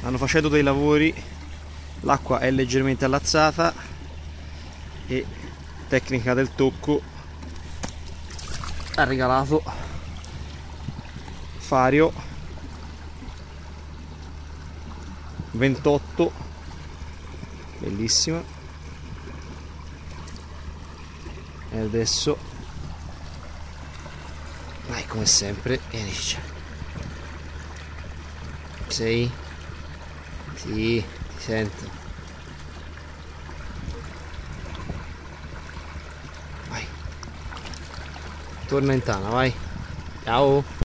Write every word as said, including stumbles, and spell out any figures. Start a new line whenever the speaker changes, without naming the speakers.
stanno facendo dei lavori, l'acqua è leggermente allazzata e tecnica del tocco ha regalato Fario ventotto, bellissima. E adesso vai, come sempre, e dice: sei? Sì, ti sento. Vai, torna in tana, vai. Ciao.